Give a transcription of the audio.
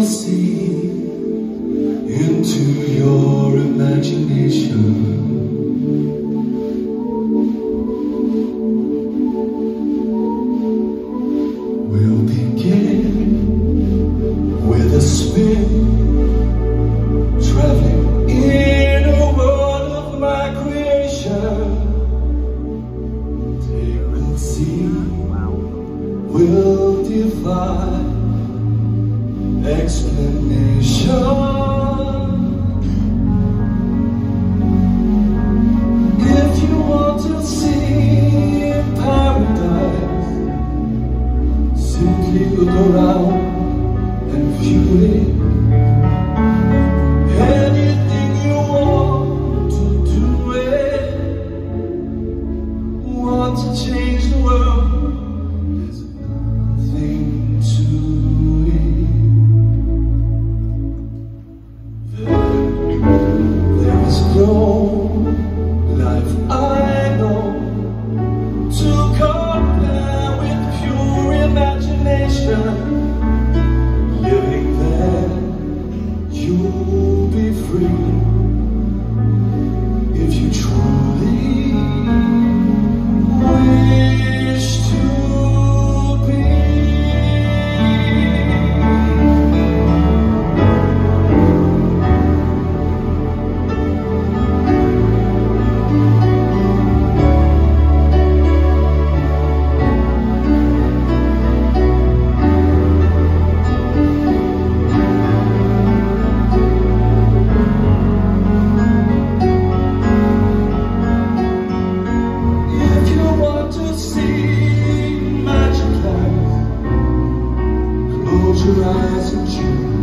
see into your imagination, we'll begin with a spin, traveling in a world of my creation. Take a seat, we'll defy explanation. If you want to see paradise, simply look around and view it. Anything you want to do it. Want to change the world, there's nothing to it. There is no life I know to compare with pure imagination. Living there, you'll be free if you truly wish to be. Close your eyes and choose.